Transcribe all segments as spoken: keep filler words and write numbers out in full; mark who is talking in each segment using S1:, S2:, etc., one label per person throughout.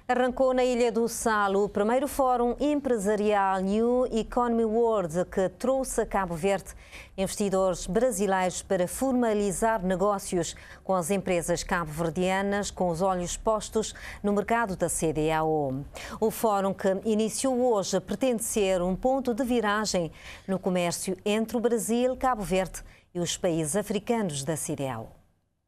S1: Arrancou na Ilha do Sal o primeiro fórum empresarial New Economy World, que trouxe a Cabo Verde investidores brasileiros para formalizar negócios com as empresas cabo-verdianas, com os olhos postos no mercado da C D A O. O fórum, que iniciou hoje, pretende ser um ponto de viragem no comércio entre o Brasil, Cabo Verde e os países africanos da C D A O.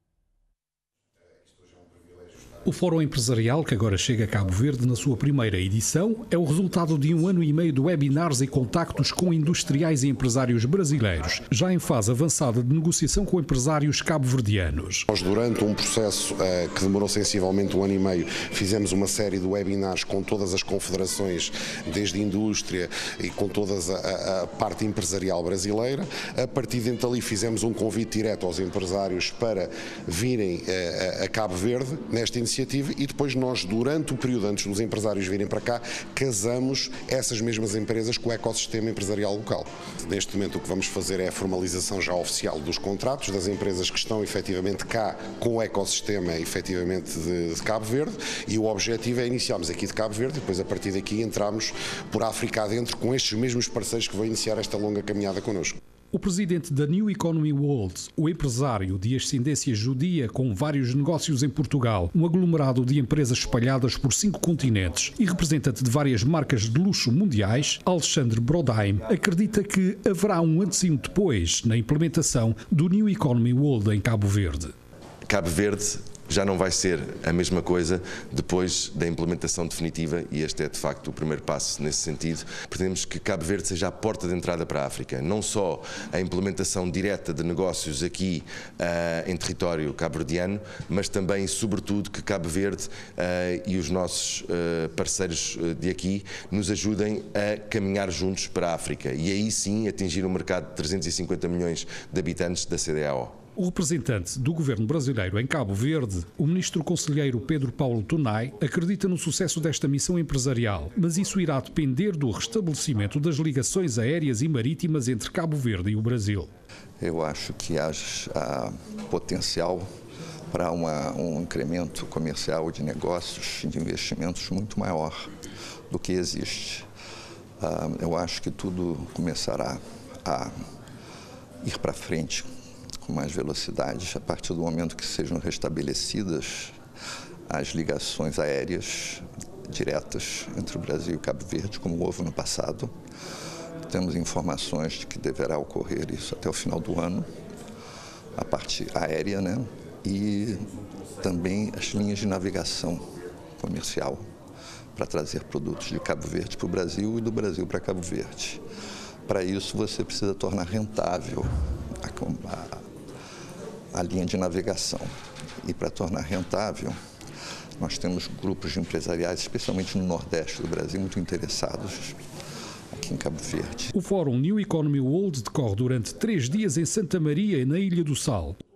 S2: O Fórum Empresarial, que agora chega a Cabo Verde na sua primeira edição, é o resultado de um ano e meio de webinars e contactos com industriais e empresários brasileiros, já em fase avançada de negociação com empresários cabo-verdianos.
S3: Nós, durante um processo uh, que demorou sensivelmente um ano e meio, fizemos uma série de webinars com todas as confederações, desde a indústria e com toda a, a parte empresarial brasileira. A partir de então ali fizemos um convite direto aos empresários para virem uh, a Cabo Verde nesta iniciativa. Iniciativa, e depois nós, durante o período antes dos empresários virem para cá, casamos essas mesmas empresas com o ecossistema empresarial local. Neste momento o que vamos fazer é a formalização já oficial dos contratos das empresas que estão efetivamente cá com o ecossistema efetivamente de, de Cabo Verde, e o objetivo é iniciarmos aqui de Cabo Verde e depois a partir daqui entrarmos por África adentro com estes mesmos parceiros que vão iniciar esta longa caminhada connosco.
S2: O presidente da New Economy World, o empresário de ascendência judia com vários negócios em Portugal, um aglomerado de empresas espalhadas por cinco continentes e representante de várias marcas de luxo mundiais, Alexandre Brodheim, acredita que haverá um antes e um depois na implementação do New Economy World em Cabo Verde.
S4: Cabo Verde já não vai ser a mesma coisa depois da implementação definitiva, e este é de facto o primeiro passo nesse sentido. Pretendemos que Cabo Verde seja a porta de entrada para a África, não só a implementação direta de negócios aqui uh, em território cabo-verdiano, mas também, sobretudo, que Cabo Verde uh, e os nossos uh, parceiros de aqui nos ajudem a caminhar juntos para a África e aí sim atingir um mercado de trezentos e cinquenta milhões de habitantes da C D A O.
S2: O representante do governo brasileiro em Cabo Verde, o ministro conselheiro Pedro Paulo Tunay, acredita no sucesso desta missão empresarial, mas isso irá depender do restabelecimento das ligações aéreas e marítimas entre Cabo Verde e o Brasil.
S5: Eu acho que há potencial para uma, um incremento comercial de negócios, de investimentos muito maior do que existe. Eu acho que tudo começará a ir para frente com mais velocidade a partir do momento que sejam restabelecidas as ligações aéreas diretas entre o Brasil e Cabo Verde, como houve no passado. Temos informações de que deverá ocorrer isso até o final do ano, a parte aérea, né? E também as linhas de navegação comercial para trazer produtos de Cabo Verde para o Brasil e do Brasil para Cabo Verde. Para isso, você precisa tornar rentável a, a a linha de navegação. E para tornar rentável, nós temos grupos de empresariais, especialmente no Nordeste do Brasil, muito interessados aqui em Cabo Verde.
S2: O Fórum New Economy World decorre durante três dias em Santa Maria, na Ilha do Sal.